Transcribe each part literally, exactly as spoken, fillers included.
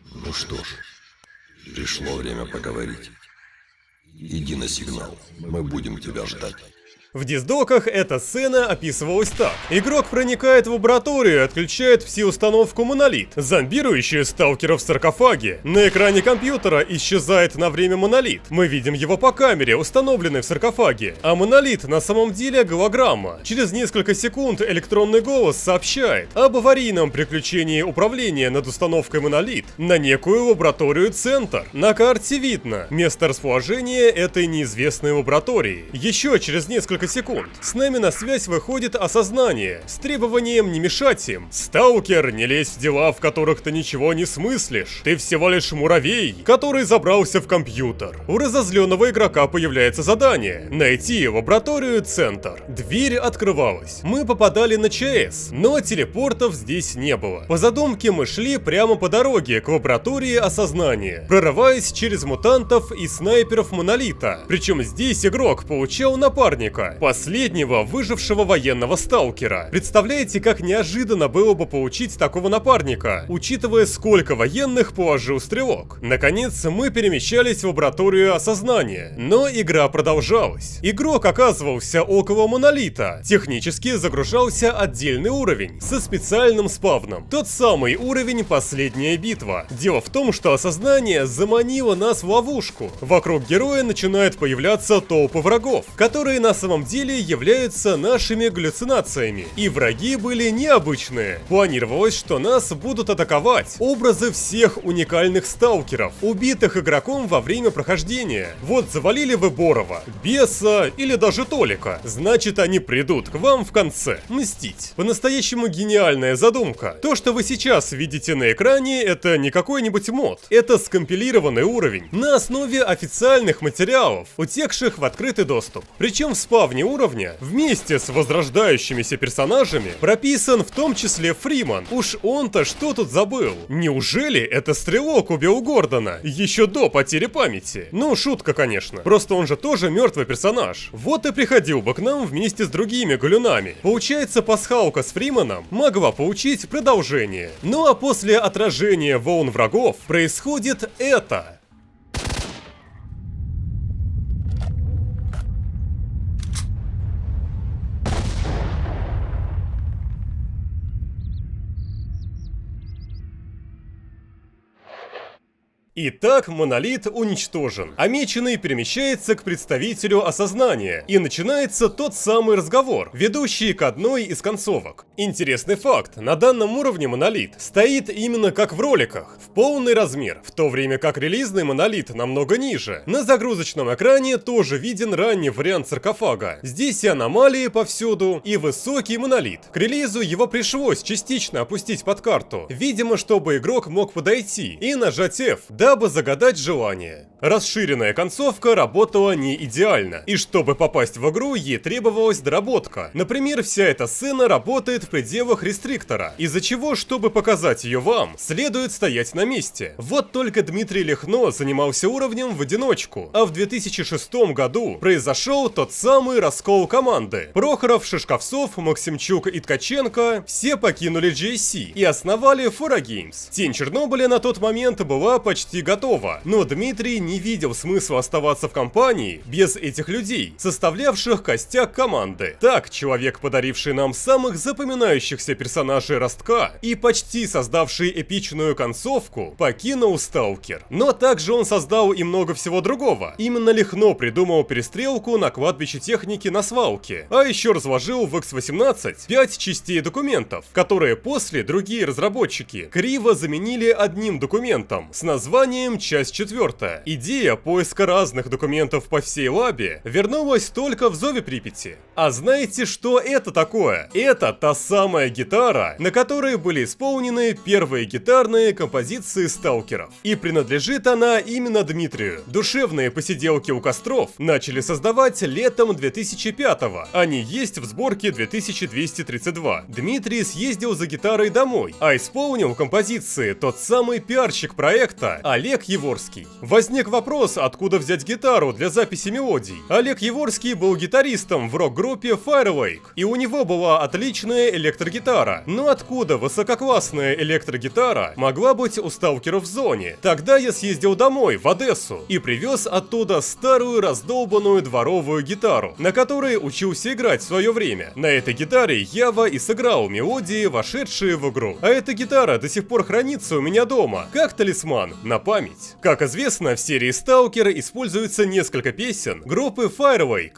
Ну что ж, пришло время поговорить. Иди на сигнал, мы будем тебя ждать. В диздоках эта сцена описывалась так. Игрок проникает в лабораторию и отключает пси-установку Монолит, зомбирующую сталкеров в саркофаге. На экране компьютера исчезает на время Монолит. Мы видим его по камере, установленной в саркофаге. А Монолит на самом деле голограмма. Через несколько секунд электронный голос сообщает об аварийном приключении управления над установкой Монолит на некую лабораторию Центр. На карте видно место расположения этой неизвестной лаборатории. Еще через несколько секунд с нами на связь выходит осознание с требованием не мешать им. Сталкер, не лезь в дела, в которых ты ничего не смыслишь. Ты всего лишь муравей, который забрался в компьютер. У разозленного игрока появляется задание — найти лабораторию Центр. Дверь открывалась. Мы попадали на ЧС, но телепортов здесь не было. По задумке мы шли прямо по дороге к лаборатории осознания, прорываясь через мутантов и снайперов Монолита. Причем здесь игрок получал напарника, последнего выжившего военного сталкера. Представляете, как неожиданно было бы получить такого напарника, учитывая, сколько военных положил стрелок. Наконец, мы перемещались в лабораторию осознания, но игра продолжалась. Игрок оказывался около Монолита. Технически загружался отдельный уровень со специальным спавном. Тот самый уровень «Последняя битва». Дело в том, что осознание заманило нас в ловушку. Вокруг героя начинают появляться толпы врагов, которые на самом деле являются нашими галлюцинациями. И враги были необычные. Планировалось, что нас будут атаковать образы всех уникальных сталкеров, убитых игроком во время прохождения. Вот завалили вы Борова, Беса или даже Толика, значит они придут к вам в конце мстить. По-настоящему гениальная задумка. То, что вы сейчас видите на экране, это не какой-нибудь мод. Это скомпилированный уровень на основе официальных материалов, утекших в открытый доступ. Причем в спавне уровня вместе с возрождающимися персонажами прописан в том числе Фриман. Уж он-то что тут забыл? Неужели это стрелок убил Гордона еще до потери памяти? Ну, шутка, конечно. Просто он же тоже мертвый персонаж. Вот и приходил бы к нам вместе с другими галюнами. Получается, пасхалка с Фриманом могла получить продолжение. Ну а после отражения волн врагов происходит это. Итак, Монолит уничтожен, а Меченый перемещается к представителю осознания, и начинается тот самый разговор, ведущий к одной из концовок. Интересный факт, на данном уровне Монолит стоит именно как в роликах, в полный размер, в то время как релизный Монолит намного ниже. На загрузочном экране тоже виден ранний вариант саркофага. Здесь и аномалии повсюду, и высокий Монолит. К релизу его пришлось частично опустить под карту, видимо, чтобы игрок мог подойти и нажать F, дабы загадать желание. Расширенная концовка работала не идеально, и чтобы попасть в игру, ей требовалась доработка. Например, вся эта сцена работает в пределах рестриктора, из-за чего, чтобы показать ее вам, следует стоять на месте. Вот только Дмитрий Лихно занимался уровнем в одиночку, а в две тысячи шестом году произошел тот самый раскол команды. Прохоров, Шишковцов, Максимчук и Ткаченко все покинули джей си и основали Фора Геймс. Тень Чернобыля на тот момент была почти готова, но Дмитрий не видел смысла оставаться в компании без этих людей, составлявших костяк команды. Так, человек, подаривший нам самых запоминающихся персонажей Ростка и почти создавший эпичную концовку, покинул Сталкер. Но также он создал и много всего другого. Именно Лихно придумал перестрелку на кладбище техники на свалке, а еще разложил в икс восемнадцать пять частей документов, которые после другие разработчики криво заменили одним документом с названием «Часть четвертая». Идея поиска разных документов по всей лабе вернулась только в Зове Припяти. А знаете, что это такое? Это та самая гитара, на которой были исполнены первые гитарные композиции сталкеров. И принадлежит она именно Дмитрию. Душевные посиделки у костров начали создавать летом две тысячи пятого. Они есть в сборке две тысячи двести тридцать два. Дмитрий съездил за гитарой домой, а исполнил композиции тот самый пиарщик проекта Олег Яворский. Возник вопрос, откуда взять гитару для записи мелодий. Олег Яворский был гитаристом в рок-группе Firewake, и у него была отличная электрогитара. Но откуда высококлассная электрогитара могла быть у сталкеров в зоне? Тогда я съездил домой, в Одессу, и привез оттуда старую раздолбанную дворовую гитару, на которой учился играть в свое время. На этой гитаре Ява и сыграл мелодии, вошедшие в игру. А эта гитара до сих пор хранится у меня дома, как талисман, на память. Как известно, в серии Stalker используется несколько песен группы Firewake.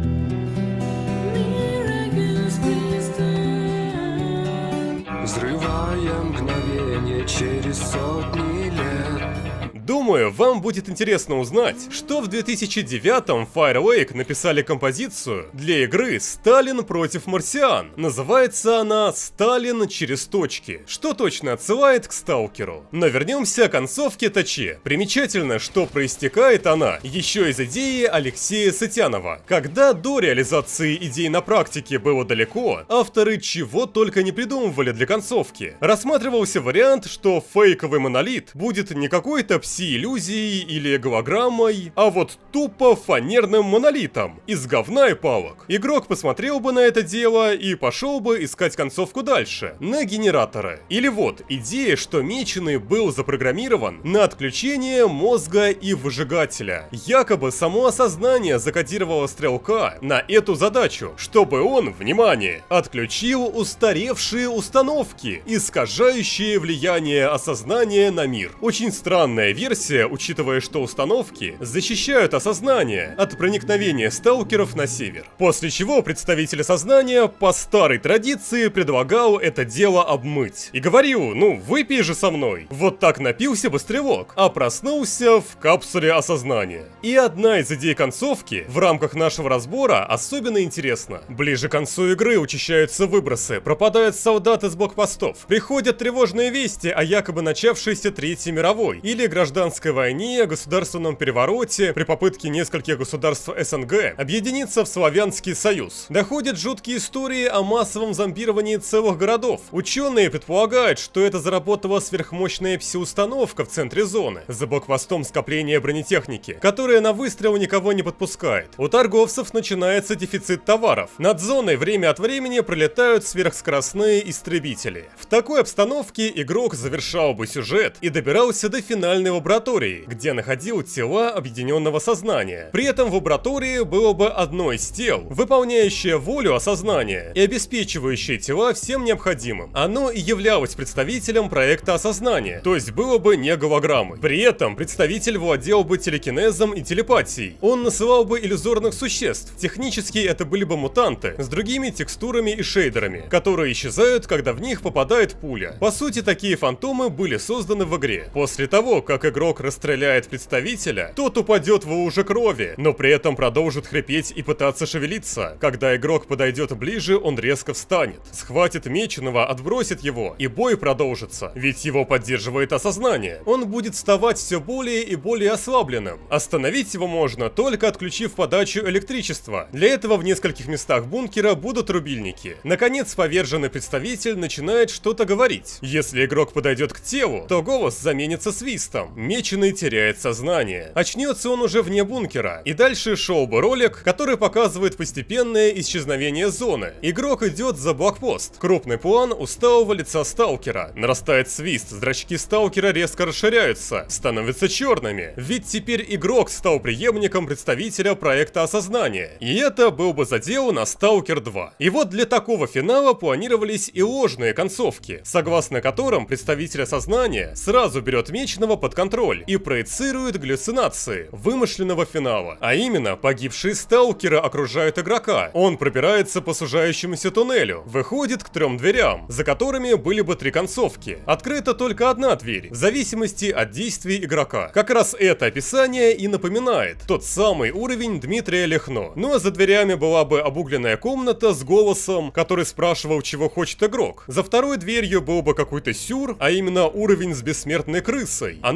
Взрывая мгновение через сотни лет. Думаю, вам будет интересно узнать, что в две тысячи девятом Firewake написали композицию для игры «Сталин против марсиан». Называется она «Сталин через точки», что точно отсылает к Сталкеру. Но вернемся к концовке Точе. Примечательно, что проистекает она еще из идеи Алексея Сытянова. Когда до реализации идей на практике было далеко, авторы чего только не придумывали для концовки. Рассматривался вариант, что фейковый монолит будет не какой-то пси-иллюзией или голограммой, а вот тупо фанерным монолитом из говна и палок. Игрок посмотрел бы на это дело и пошел бы искать концовку дальше, на генераторы. Или вот идея, что Меченый был запрограммирован на отключение мозга и выжигателя. Якобы само осознание закодировало Стрелка на эту задачу, чтобы он, внимание, отключил устаревшие установки, искажающие влияние осознания на мир. Очень странная версия, учитывая, что установки защищают осознание от проникновения сталкеров на север. После чего представитель сознания по старой традиции предлагал это дело обмыть. И говорил: ну выпей же со мной. Вот так напился бы Стрелок, а проснулся в капсуле осознания. И одна из идей концовки в рамках нашего разбора особенно интересна. Ближе к концу игры учащаются выбросы, пропадают солдаты с блокпостов, приходят тревожные вести о якобы начавшейся Третьей мировой или гражданской войне, государственном перевороте при попытке нескольких государств СНГ объединиться в Славянский Союз. Доходят жуткие истории о массовом зомбировании целых городов. Ученые предполагают, что это заработала сверхмощная пси-установка в центре зоны, за блокпостом скопления бронетехники, которая на выстрел никого не подпускает. У торговцев начинается дефицит товаров. Над зоной время от времени пролетают сверхскоростные истребители. В такой обстановке игрок завершал бы сюжет и добирался до финальной лаборатории, где находил тела объединенного сознания. При этом в лаборатории было бы одно из тел, выполняющее волю осознания и обеспечивающее тела всем необходимым. Оно и являлось представителем проекта осознания, то есть было бы не голограммой. При этом представитель владел бы телекинезом и телепатией. Он насылал бы иллюзорных существ. Технически это были бы мутанты с другими текстурами и шейдерами, которые исчезают, когда в них попадает пуля. По сути, такие фантомы были созданы в игре. После того, как игрок расстреляет представителя, тот упадет в луже крови, но при этом продолжит хрипеть и пытаться шевелиться. Когда игрок подойдет ближе, он резко встанет, схватит Меченого, отбросит его, и бой продолжится, ведь его поддерживает осознание. Он будет вставать все более и более ослабленным. Остановить его можно, только отключив подачу электричества. Для этого в нескольких местах бункера будут рубильники. Наконец, поверженный представитель начинает что-то говорить. Если игрок подойдет к телу, то голос заменится свистом. Меченый теряет сознание. Очнется он уже вне бункера. И дальше шел бы ролик, который показывает постепенное исчезновение зоны. Игрок идет за блокпост. Крупный план усталого лица сталкера. Нарастает свист, зрачки сталкера резко расширяются, становятся черными. Ведь теперь игрок стал преемником представителя проекта осознания. И это был бы задел на Сталкер два. И вот для такого финала планировались и ложные концовки, согласно которым представитель осознания сразу берет Меченого под контроль и проецирует галлюцинации вымышленного финала. А именно, погибшие сталкеры окружают игрока. Он пробирается по сужающемуся туннелю, выходит к трем дверям, за которыми были бы три концовки. Открыта только одна дверь, в зависимости от действий игрока. Как раз это описание и напоминает тот самый уровень Дмитрия Лехно. Ну а за дверями была бы обугленная комната с голосом, который спрашивал, чего хочет игрок. За второй дверью был бы какой-то сюр, а именно уровень с бессмертной крысой. Оно же подписывается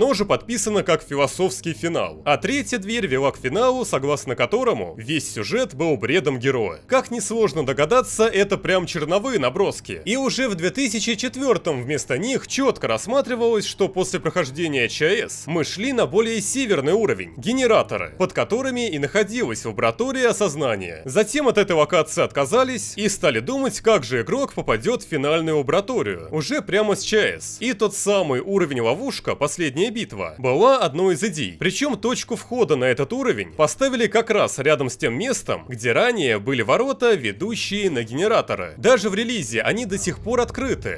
подписано как философский финал, а третья дверь вела к финалу, согласно которому весь сюжет был бредом героя. Как несложно догадаться, это прям черновые наброски. И уже в две тысячи четвёртом вместо них четко рассматривалось, что после прохождения ЧАЭС мы шли на более северный уровень — генераторы, под которыми и находилась лаборатория осознания. Затем от этой локации отказались и стали думать, как же игрок попадет в финальную лабораторию, уже прямо с ЧАЭС. И тот самый уровень ловушка, последняя битва, была одной из идей. Причем точку входа на этот уровень поставили как раз рядом с тем местом, где ранее были ворота, ведущие на генераторы. Даже в релизе они до сих пор открыты,